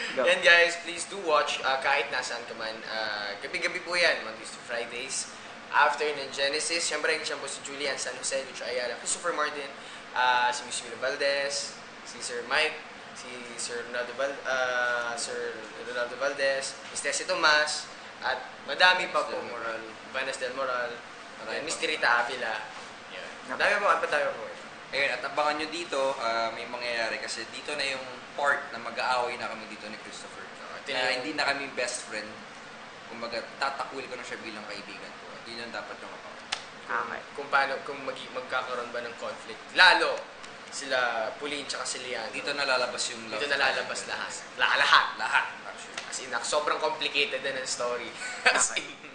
Yan guys, please do watch Kahit Nasaan Ka Man. Gabi-gabi po yan, Mondays to Fridays. After ng Genesis, syempre hindi siya po si Julian, San Jose, Lucho, Ayala, Kristoffer Martin, si Miss Milo Valdez, si Sir Mike, si Sir Ronaldo Valdez, Miss Tessie Tomas, at madami pa po, Vanes del Moral, Miss Tirita Avila. Dami po, at dami po. Ayun, at abangan nyo dito, may mangyayari kasi dito na yung part na mag-aaway na kami dito ni Kristoffer. Na hindi na kami best friend. Kumbaga, tatakwil ko na siya bilang kaibigan ko. At yun yung dapat yung Okay. Kung magkakaroon ba ng conflict. Lalo, sila Pauline tsaka si Leandro. Dito nalalabas yung love. Dito nalalabas lahat. Lahat. Lahat, actually. As in, sobrang complicated na ng story. As in.